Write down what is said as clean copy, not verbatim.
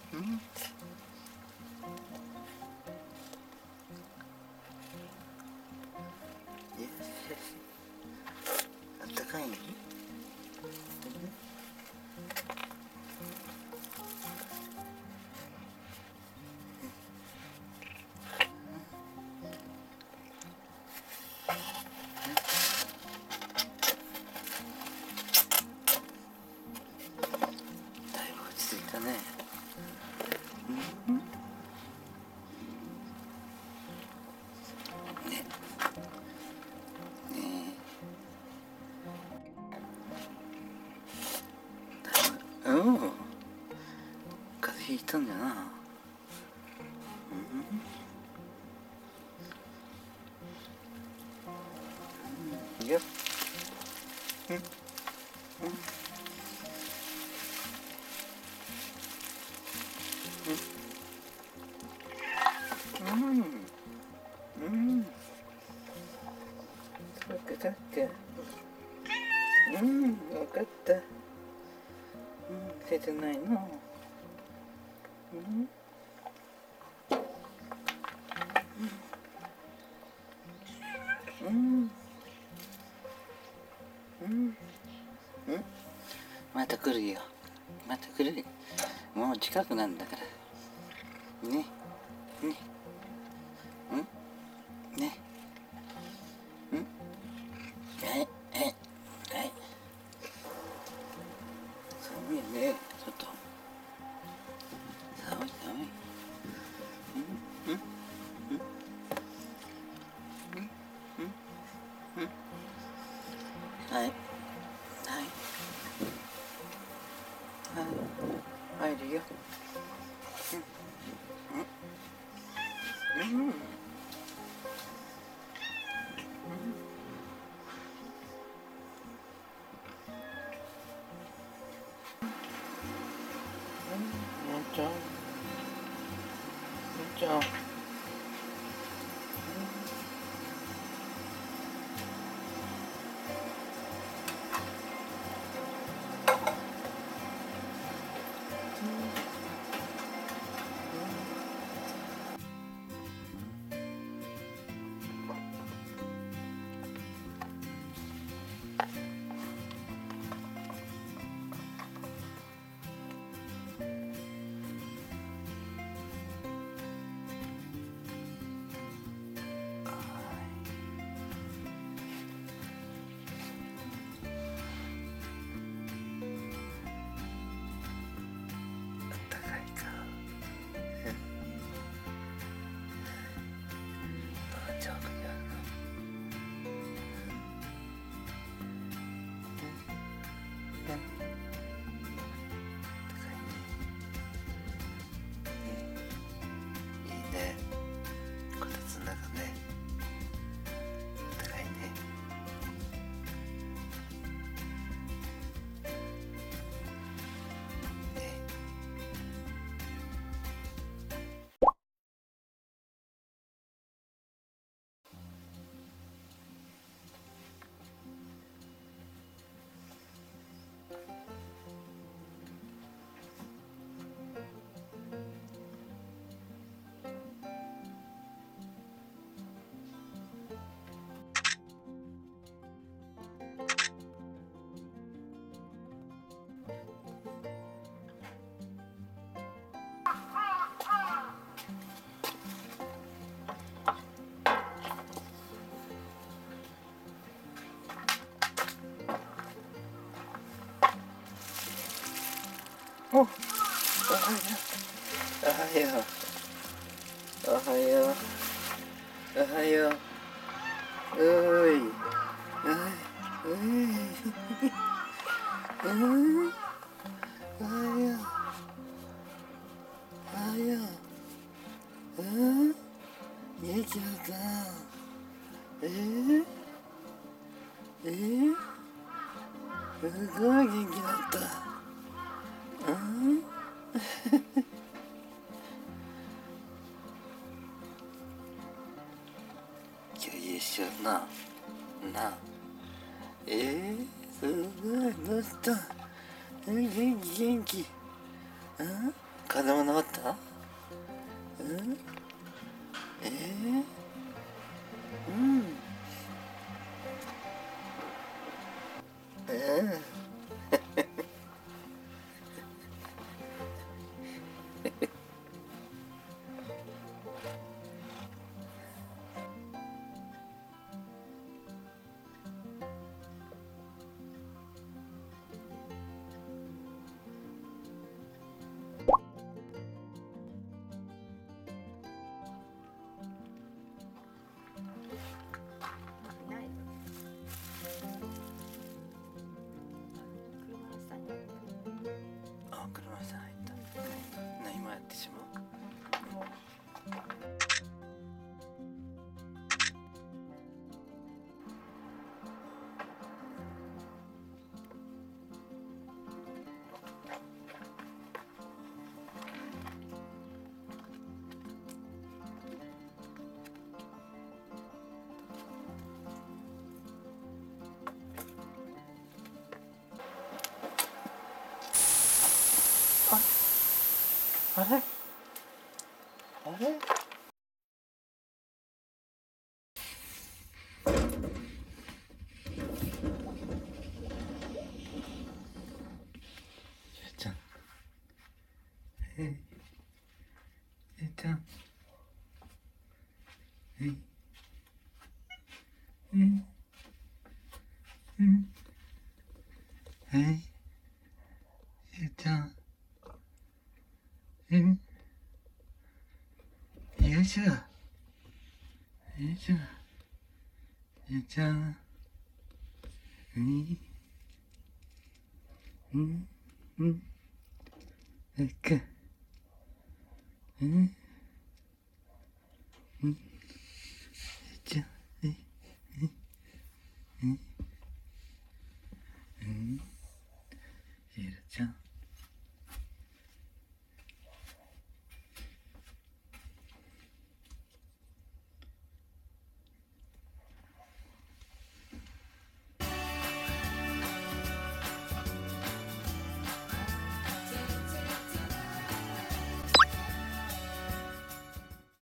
うん。あったかい？だいぶ落ち着いたね。うん。ね。ねえ。うん。風邪ひいたんじゃな。うん。いや。うん。うん。うん。うん。そっかそっか。うん、わかった。うん、切ないの。うん。うん。うん。うん。また来るよ。また来るよ。もう近くなんだから。ね。ね。うん。ね。うん。はい。はい。はい。寒いね。ちょっと。寒い寒い。うん。うん。うん。うん。うん。うん。はい。はい。はい。入るよ。うん。うん。ちゃん。ちゃん。あったかいか。ちょうどやるの。いいね。こたつの中ね。高いね。ね。お、おはよう。おはよう。おはよう。おはよう。おーい。おい。おい。おい。おはよう。おはよう。うん。ゆきのさん。すごい元気だった。うん。今日優勝な。な。すごい。どうした？元気元気。うん。風風邪も治った？うん？うん。あ、車椅子入った。今やってしまう。あれあれゆうちゃん、ゆうちゃん、うんゆうちゃん、よいしょ、よいしょ、ゆうちゃん、ゆうちゃん、ゆうちゃん。